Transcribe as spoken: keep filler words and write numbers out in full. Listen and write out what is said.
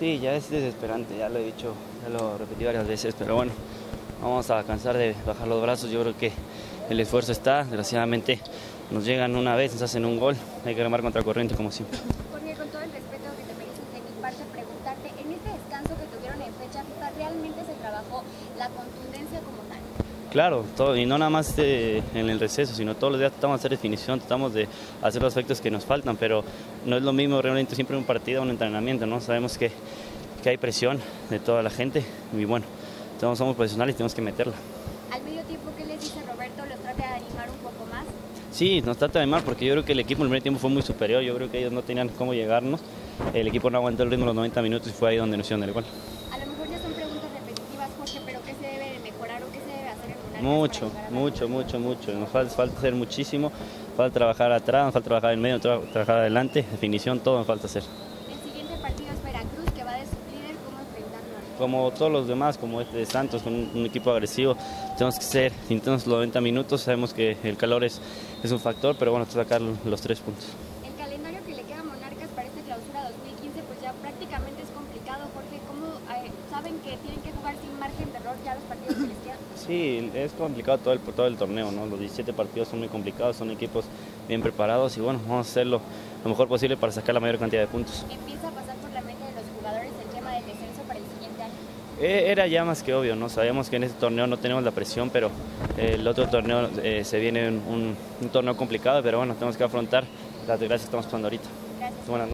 Sí, ya es desesperante, ya lo he dicho, ya lo repetí varias veces, pero bueno, vamos a cansar de bajar los brazos. Yo creo que el esfuerzo está, desgraciadamente nos llegan una vez, nos hacen un gol, hay que remar contra corriente como siempre. Jorge, con todo el respeto que te mereces de mi parte, preguntarte, en este descanso que tuvieron en fecha FIFA, ¿realmente se trabajó la contundencia como tal? Claro, todo, y no nada más eh, en el receso, sino todos los días tratamos de hacer definición, tratamos de hacer los aspectos que nos faltan, pero no es lo mismo realmente siempre un partido o un entrenamiento, ¿no? Sabemos que, que hay presión de toda la gente y bueno, todos somos profesionales y tenemos que meterla. Al medio tiempo, ¿qué les dice Roberto? ¿Los trata de animar un poco más? Sí, nos trata de animar porque yo creo que el equipo en el primer tiempo fue muy superior, yo creo que ellos no tenían cómo llegarnos, el equipo no aguantó el ritmo de los noventa minutos y fue ahí donde nos hicieron el gol. A lo mejor ya son preguntas repetitivas, Jorge, pero ¿qué se debe de mejorar o qué se debe hacer en un área? Mucho, mucho, mucho, mucho. Nos falta, falta hacer muchísimo, falta trabajar atrás, nos falta trabajar en medio, tra trabajar adelante, definición, todo nos falta hacer. El siguiente partido es Veracruz, que va de sublíder, ¿cómo enfrentarlo? Como todos los demás, como este de Santos, con un, un equipo agresivo, tenemos que ser intensos los noventa minutos, sabemos que el calor es, es un factor, pero bueno, sacar los tres puntos. El calendario que le queda a Monarcas para esta clausura dos mil quince, pues ya prácticamente es complicado, Jorge. ¿Cómo eh, saben que tienen que jugar sin margen de error ya los partidos que les quedan? Sí, es complicado todo el, todo el torneo, ¿no? Los diecisiete partidos son muy complicados, son equipos bien preparados y bueno, vamos a hacerlo lo mejor posible para sacar la mayor cantidad de puntos. ¿Empieza a pasar por la mente de los jugadores el tema del descenso para el siguiente año? Eh, era ya más que obvio, ¿no? Sabíamos que en este torneo no tenemos la presión, pero eh, el otro torneo eh, se viene un, un, un torneo complicado, pero bueno, tenemos que afrontar las desgracias que estamos pasando ahorita. Gracias. Buenas noches.